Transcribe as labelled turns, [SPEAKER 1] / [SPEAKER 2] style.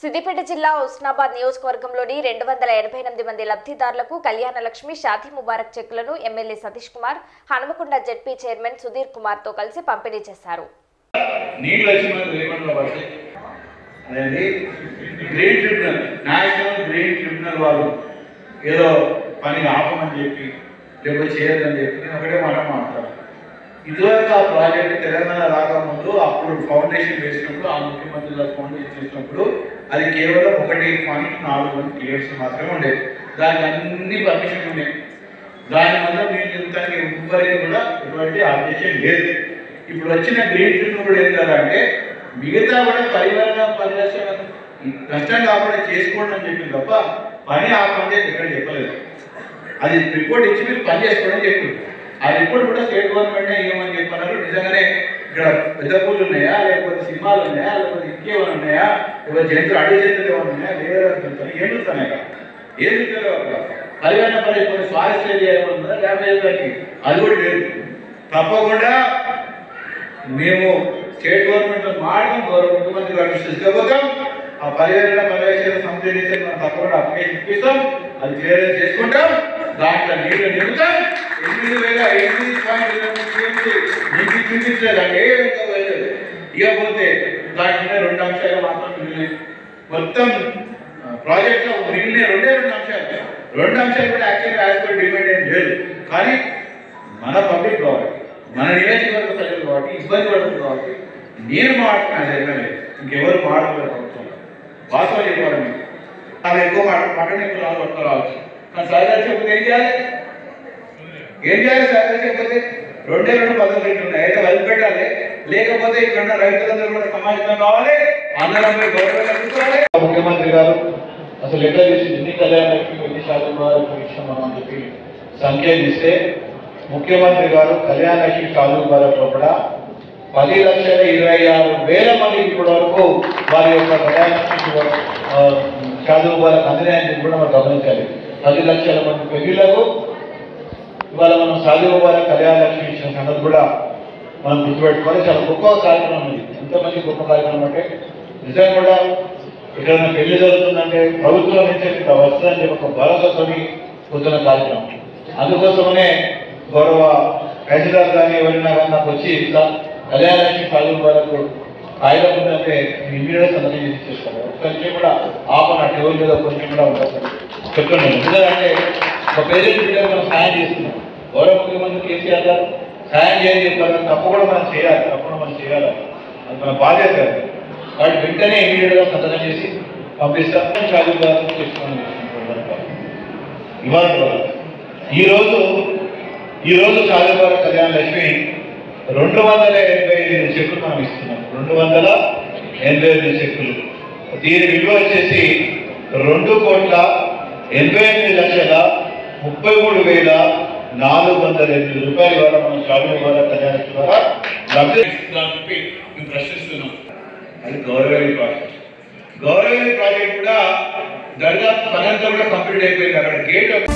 [SPEAKER 1] సిద్దిపేట జిల్లా ఉస్నాబాద్ నియోజకవర్గంలోని 288 మంది లబ్ధిదారులకు కళ్యాణ లక్ష్మి షాదీ ముబారక్ చెక్కులను MLA Satish Kumar Hanumakonda ZP chairman Sudheer Kumar తో కలిసి పంపిణీ చేశారు.
[SPEAKER 2] ఏదో పని ఆపమని చెప్పి లేకపోతే చేయొద్దని చెప్పి ఒకటే మాట మాట్లాడారు. ఇదివరకు ఆ ప్రాజెక్ట్ తెలంగాణ రాకముందు అప్పుడు ఫౌండేషన్ వేసినప్పుడు ఆ ముఖ్యమంత్రుల ఫౌండేషన్ చేసినప్పుడు అది కేవలం 1.4 క్లియర్స్ మాత్రమే ఉండేది. దానికి అన్ని పర్మిషన్ ఉన్నాయి. దానివల్ల మీరు ఇంతకి ఎవ్వరికి కూడా ఎటువంటి ఆదేశం లేదు. ఇప్పుడు వచ్చిన గ్రీన్ ఫీల్డ్ కూడా ఏం కదంటే మిగతా కూడా పరివర్తన పరిరక్షణ నష్టం కాకుండా చేసుకోండి అని చెప్పింది తప్ప పని ఆపండి ఇక్కడ చెప్పలేదు. అది రిపోర్ట్ ఇచ్చి మీరు పని చేసుకోండి అని చెప్పింది. ఆ రిపోర్ట్ కూడా స్టేట్ గవర్నమెంట్ ఏమని చెప్పన్నారు, నిజంగానే ఇక్కడ పెద్ద పూలు ఉన్నాయా, లేకపోతే సినిమాలు ఉన్నాయా, లేకపోతే ఇంకేమైనా ఉన్నాయా, లేకపోతే జంతువులు అడవి జంతువులు ఏమైనా ఉన్నాయా, లేదా ఏం చూస్తానే కదా ఏం చూస్తలేవు అక్కడ పరిగణ పని కొన్ని ఫారెస్ట్ ఏరియా ఏమైనా ఉందా డ్యామేజ్ దానికి అది కూడా లేదు. తప్పకుండా మేము స్టేట్ గవర్నమెంట్ మాట్లాడడం గౌరవ ముఖ్యమంత్రి గారు తీసుకుపోతాం. ఆ పర్యావరణ పరిరక్షణ సమితి మనం తప్పకుండా అప్లికేషన్ ఇప్పిస్తాం. అది క్లియర్ చేసుకుంటాం. దాంట్లో నీళ్లు నింపుతాం. 8.23 మీకు చూపించలేదండి ఏ విధంగా పోయలేదు. ఇకపోతే దాంట్లో 2 అంశాలు మాత్రం మిగిలినాయి. మొత్తం ప్రాజెక్ట్లో మిగిలిన 2 అంశాలు. 2 అంశాలు కూడా యాక్చువల్గా యాజ్ పర్ డిమాండ్ ఏం లేదు. కానీ మన పబ్లిక్ కాబట్టి మన నియోజకవర్గ ప్రజలు కాబట్టి ఇబ్బంది పడుతుంది కాబట్టి నేను మాట్లాడుతున్నా జరిగినది. ఇంకెవరు మాట్లాడలేదు. ప్రభుత్వం వాస్తవం చెప్పాలి. మీకు అది ఎక్కువ మాట్లాడి ఎక్కువ రాళ్ళు రావచ్చు. కానీ సహకారం చెప్పితే ఏం చేయాలి? సహకారం చెప్పితే 2 పదవులు ఉన్నాయి. అయితే వదిలిపెట్టాలి. లేకపోతే ఇక్కడ రైతులందరూ కూడా సమాజంగా కావాలి. అందరూ గౌరవం కల్పించాలి. ముఖ్యమంత్రి గారు అసలు ఎట్లా చేసి ఎన్ని కళ్యాణానికి ఎన్ని శాతం ఇష్టం అని చెప్పి సంఖ్యలు ఇస్తే ముఖ్యమంత్రి గారు కళ్యాణ లక్ష్మి షాదీ ముబారక్ కూడా 10,26,000 మందికి ఇప్పటి వరకు వారి యొక్క కళ్యాణ లక్ష్మి షాదీ ముబారక్ అందినాయని కూడా మనం గమనించాలి. 10 లక్షల మంది పెళ్లిళ్లకు ఇవాళ మనం షాదీ ముబారక్ కళ్యాణ లక్ష్మి ఇచ్చిన సంగతి కూడా మనం గుర్తుపెట్టుకోవాలి. చాలా గొప్ప కార్యక్రమం ఇది. ఎంతమంది గొప్ప కార్యక్రమం అంటే నిజంగా కూడా ఎక్కడైనా పెళ్లి జరుగుతుందంటే ప్రభుత్వం నుంచి ఇక్కడ వస్తుందని చెప్పి ఒక భరోసాతో కూర్చున్న కార్యక్రమం. అందుకోసమనే గౌరవ తహసీల్దార్ కానీ ఎవరైనా కానీ నాకు వచ్చి ఇట్లా కళ్యాణ లక్ష్మి షాదీ ముబారక్ ఆయుధం ఉందంటే ఇమీడియట్గా సందర్శన చేసి చేస్తారు. ఒక్కరికి కూడా ఆపన టేబుల్ మీద కొంచెం కూడా ఉంటుంది చెప్తున్నాను. ఎందుకంటే ఒక పేరెంట్ బిడ్డకు మనం సాయం చేస్తున్నాం. గౌరవ ముఖ్యమంత్రి కేసీఆర్ గారు సాయం చేయని చెప్పారు. తప్పు కూడా మనం చేయాలి. తప్పకుండా మనం చేయాలి. అది మన బాధ్యత. వాటి వెంటనే ఇమీడియట్గా సందర్శన చేసి పంపిస్తాం. షాదీ ముబారక్ చేసుకోండి. ఈరోజు షాదీ ముబారక్ కళ్యాణ లక్ష్మి 285 చెక్కులు మనం ఇస్తున్నాం. 285 చెక్కులు. దీని విలువ వచ్చేసి 2,83,408 రూపాయలు ద్వారా మనం షాదీ ముబారక్ కళ్యాణ లక్ష్మి ద్వారా లబ్ధి మేము ప్రశ్నిస్తున్నాం. అది గౌరవీ ప్రాజెక్ట్. గౌరవీ ప్రాజెక్ట్ కూడా దర్గా పనంతా కూడా కంప్లీట్ అయిపోయింది. అక్కడ గేట్